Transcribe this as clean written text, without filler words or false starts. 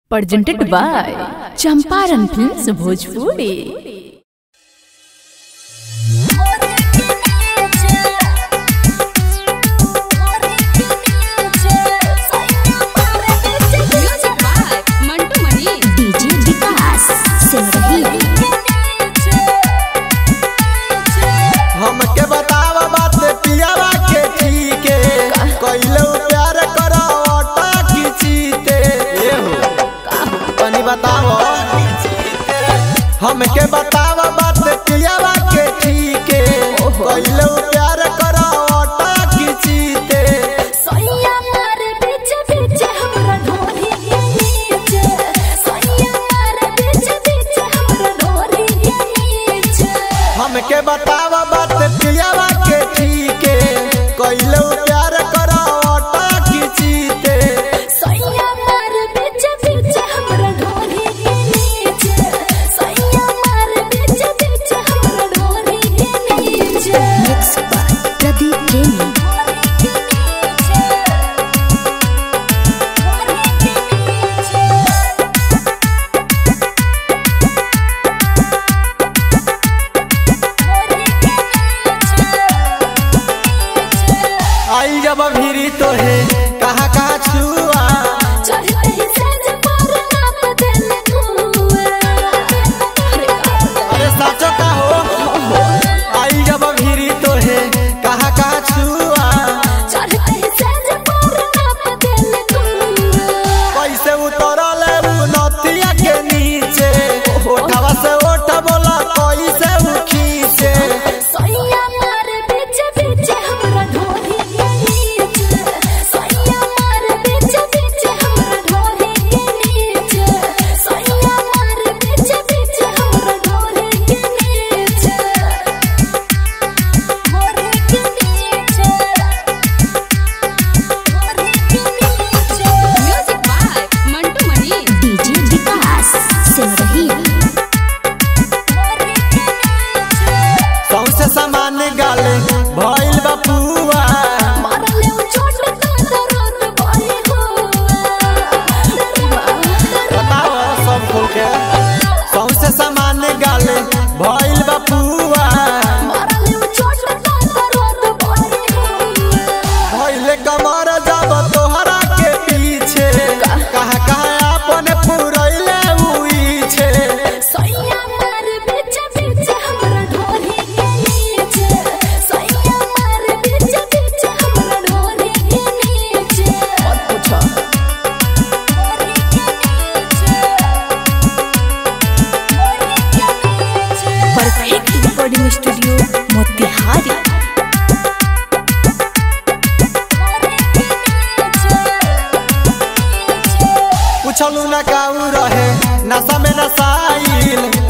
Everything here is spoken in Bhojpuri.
presented by Champaran Films Bhojpuri। हमके बतावा बात पियावा के ठीक है कइलो प्यार करो ओटा की चीते ए हो तनी बताओ हमके बतावा बात पियावा के ठीक है कइलो प्यार करो ओटा की चीते सैया मार बीच बीच हमरा ढोरी के नीचे सैया मार बीच बीच हमरा ढोरी के नीचे हमके बतावा बात पियावा के ठीक है कइलो प्यार करो ओटा की चीते सैया मार बीच बीच हमरा ढोरी के नीचे सैया मार बीच बीच हमरा ढोरी के नीचे मिक्स बाय प्रदीप प्रेमी आई जब भीरी तो है कहाँ कहाँ छुआ चढ़ते ही सेज पर नाप देले कुआ अरे साचो का हो आई जब भीरी तो है कहाँ कहाँ छुआ चढ़ते ही सेज पर नाप देले कुआ कैसे उतरल उ नतिया के नीचे ओठवा से ओठ बोला कैसे उ खींचे सैया मार बीच बीच हमरा ढोरी के नीचे सैया मार बीच बीच हमरा ढोरी के नीचे सैया मार बीच बीच हमरा ढोरी के नीचे ढोरी के नीचे ढोरी के नीचे music by Mantu Mani DJ Vikas Simrahi सौंसे सामान गाले भइल बा पुआ मारले चोट तो दर्द भई बताओ सब खोल के सौंसे सामान गाले भइल बा पुआ मारले चोट तो दर्द भई भइले कमर जब तोहरा के पीछे कहाँ कहाँ अपन पुरैले उइछे सैया मार बीच बीच हमरा ढोरी के नीचे सैया मार बीच बीच हमरा ढोरी के नीचे मत पूछो ढोरी के नीचे ढोरी के नीचे परफेक्ट रिकॉर्डिंग स्टूडियो मोतिहारी। पूछलू न काऊ रहे नशा में नसाइल